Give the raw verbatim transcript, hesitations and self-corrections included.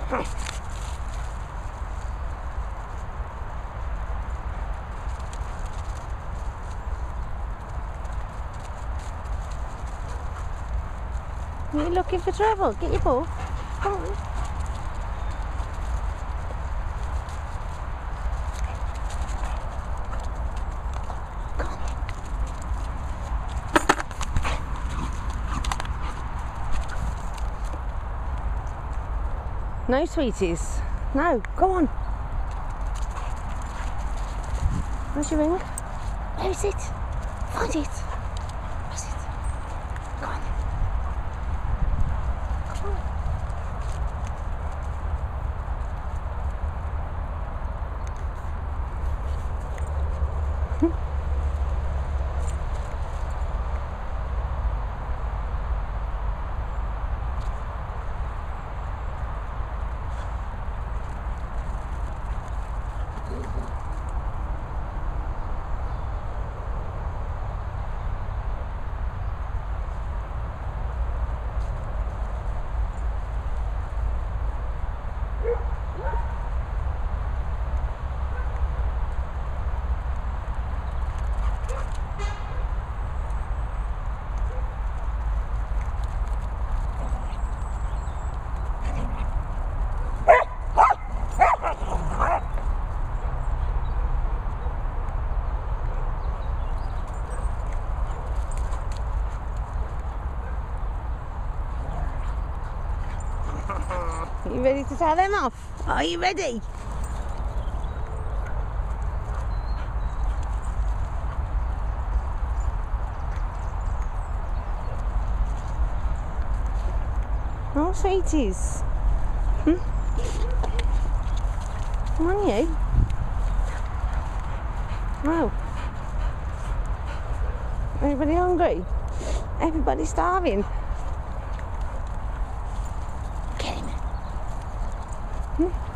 You're looking for trouble. Get your ball. Come on. Come on. No, sweeties. No, go on. Where's your ring? Where is it? Find it. Where's it? Go on. Come on. Are you ready to tell them off? Are you ready? Oh, sweeties. Hmm? Come on, you. Oh. Everybody hungry? Everybody's starving. Get him. Hmm?